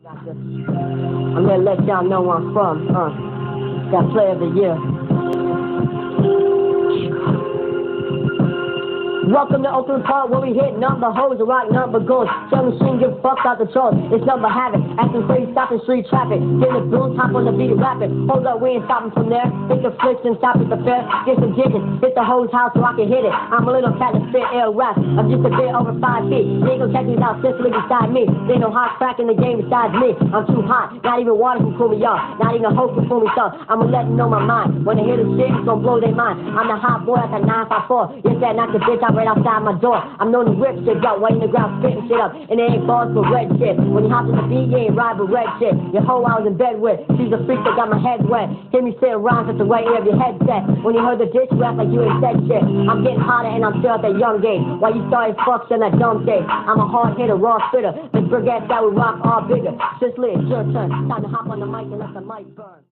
I'm gonna let y'all know where I'm from. Got Play of the Year. Welcome to Oakland Park, where we hit number hoes and rock number goals. Young machine get fucked out the trolls. It's number havoc, acting crazy, stopping street traffic. Get the boots, hop on the beat, rapping. Hold up, we ain't stopping from there. Hit the flicks and stop at the fair. Get some digits, hit the hoes house so I can hit it. I'm a little cat that spit ill rap. I'm just a bit over 5 feet. They gon' check these out, Sicily beside me. They no hot crack in the game besides me. I'm too hot, not even water can cool me off. Not even a hoe can fool me so I'ma let them know my mind. When they hear the shit, it's gon' blow their mind. I'm the hot boy like a 954. Yes, that knock the bitch out right outside my door. I'm known to rip shit up, while in the ground spitting shit up. And it ain't balls for red shit. When you hop in the beat, you ain't ride but red shit. Your hoe I was in bed with, she's a freak that got my head wet. Hear me saying rhymes at the right ear of your headset. When you heard the dish, you act like you ain't said shit. I'm getting hotter and I'm still at that young age. While you started fucks on that dumb day. I'm a hard hitter, raw spitter. The brigade that would rock all bigger. Sicily, it's your turn. Time to hop on the mic and let the mic burn.